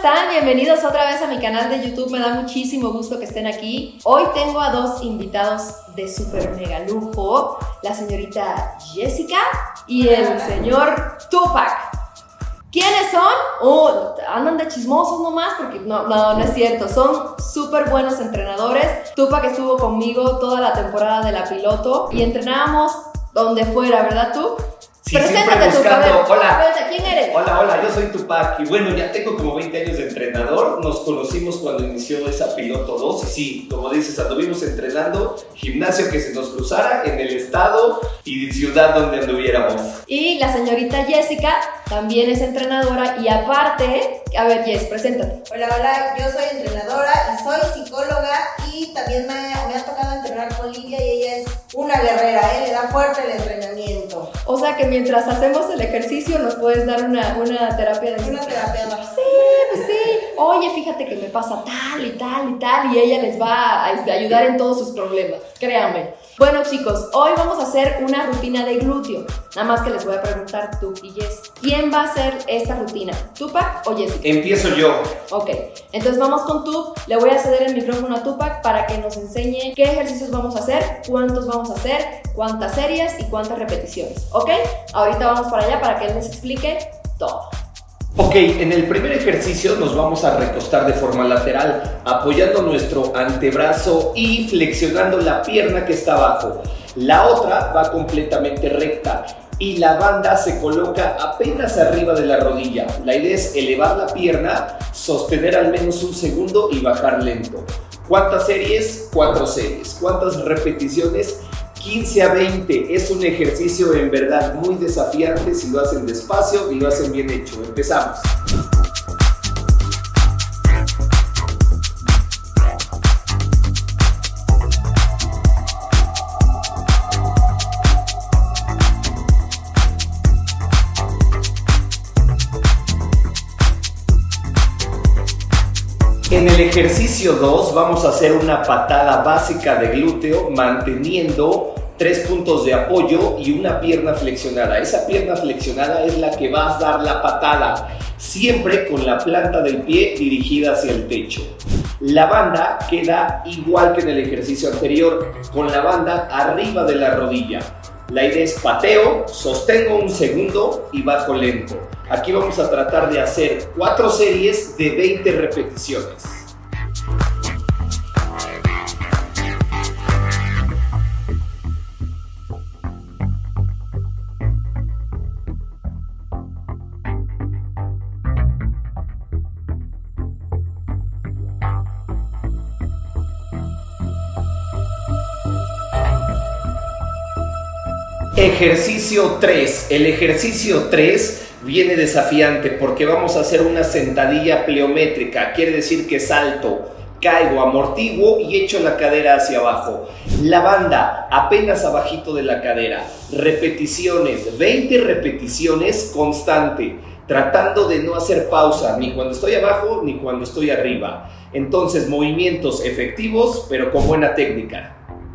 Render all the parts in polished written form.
están? Bienvenidos otra vez a mi canal de YouTube, me da muchísimo gusto que estén aquí. Hoy tengo a dos invitados de súper mega lujo, la señorita Jessica y el señor Tupac. ¿Quiénes son? Andan de chismosos nomás porque no es cierto, son súper buenos entrenadores. Tupac estuvo conmigo toda la temporada de la piloto y entrenábamos donde fuera, ¿verdad tú? Sí, preséntate tú, hola. ¿Quién eres? Hola, yo soy Tupac y bueno, ya tengo como 20 años de entrenador. Nos conocimos cuando inició esa piloto 2 y sí, como dices, anduvimos entrenando, gimnasio que se nos cruzara en el estado y ciudad donde anduviéramos. Y la señorita Jessica también es entrenadora y aparte, a ver Jess, preséntate. Hola, yo soy entrenadora y soy psicóloga y también me ha tocado entrenar con Lidia y ella es una guerrera, le da fuerte el entrenamiento. O sea que mientras hacemos el ejercicio nos puedes dar una terapia de... Una terapia. Sí, pues sí. Oye, fíjate que me pasa tal y tal y tal y ella les va a ayudar en todos sus problemas, créanme. Bueno chicos, hoy vamos a hacer una rutina de glúteo. Nada más que les voy a preguntar tú y Jess, ¿quién va a hacer esta rutina? ¿Tupac o Jessica? Empiezo yo. Ok, entonces vamos con tú. Le voy a ceder el micrófono a Tupac para que nos enseñe qué ejercicios vamos a hacer, cuántos vamos a hacer, cuántas series y cuántas repeticiones. ¿Ok? Ahorita vamos para allá para que él les explique todo. Ok, en el primer ejercicio nos vamos a recostar de forma lateral, apoyando nuestro antebrazo y flexionando la pierna que está abajo. La otra va completamente recta y la banda se coloca apenas arriba de la rodilla. La idea es elevar la pierna, sostener al menos un segundo y bajar lento. ¿Cuántas series? 4 series. ¿Cuántas repeticiones? 15 a 20. Es un ejercicio en verdad muy desafiante si lo hacen despacio y lo hacen bien hecho. Empezamos. En el ejercicio 2 vamos a hacer una patada básica de glúteo manteniendo 3 puntos de apoyo y una pierna flexionada. Esa pierna flexionada es la que va a dar la patada, siempre con la planta del pie dirigida hacia el techo. La banda queda igual que en el ejercicio anterior, con la banda arriba de la rodilla. La idea es pateo, sostengo un segundo y bajo lento. Aquí vamos a tratar de hacer 4 series de 20 repeticiones. Ejercicio 3. El ejercicio 3 viene desafiante porque vamos a hacer una sentadilla pliométrica. Quiere decir que salto, caigo, amortiguo y echo la cadera hacia abajo. La banda apenas abajito de la cadera. Repeticiones, 20 repeticiones constante, tratando de no hacer pausa ni cuando estoy abajo ni cuando estoy arriba. Entonces, movimientos efectivos pero con buena técnica.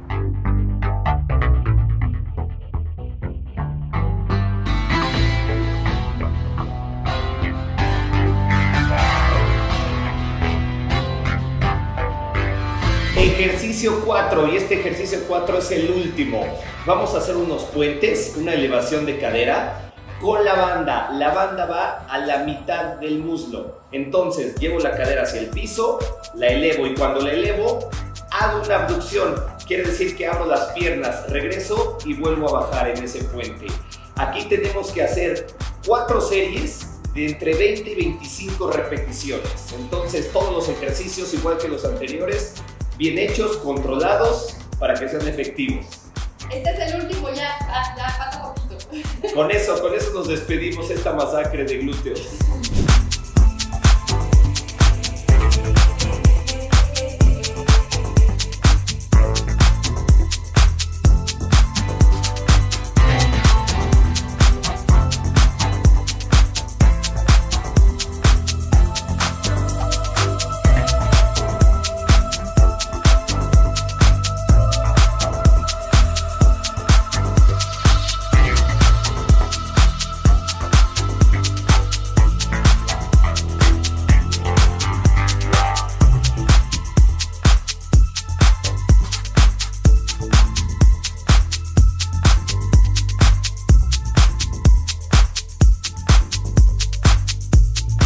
Ejercicio 4, y este ejercicio 4 es el último. Vamos a hacer unos puentes, una elevación de cadera con la banda. La banda va a la mitad del muslo. Entonces llevo la cadera hacia el piso, la elevo y cuando la elevo hago una abducción. Quiere decir que abro las piernas, regreso y vuelvo a bajar en ese puente. Aquí tenemos que hacer 4 series de entre 20 y 25 repeticiones. Entonces todos los ejercicios, igual que los anteriores, bien hechos, controlados, para que sean efectivos. Este es el último, ya falta poquito. Con eso nos despedimos esta masacre de glúteos.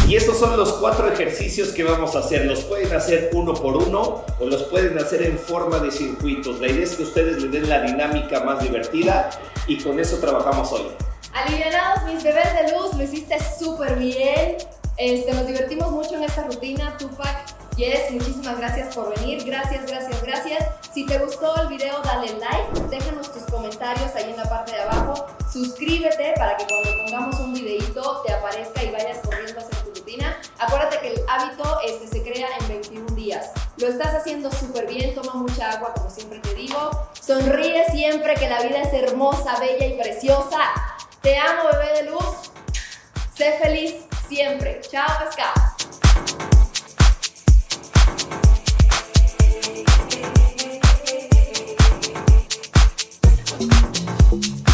Y esos son los 4 ejercicios que vamos a hacer. Los pueden hacer uno por uno o los pueden hacer en forma de circuitos. La idea es que ustedes le den la dinámica más divertida y con eso trabajamos hoy. Alivianados, mis bebés de luz, lo hiciste súper bien. Nos divertimos mucho en esta rutina. Tupac, Jess, muchísimas gracias por venir. Gracias. Si te gustó el video, dale like, déjanos tus comentarios ahí en la parte de abajo. Suscríbete para que cuando pongamos un videito te aparezca y vayas corriendo a hacer tu rutina. Acuérdate que el hábito se crea en 21 días. Lo estás haciendo súper bien, toma mucha agua como siempre te digo. Sonríe siempre, que la vida es hermosa, bella y preciosa. Te amo, bebé de luz. Sé feliz siempre. Chao, pescado.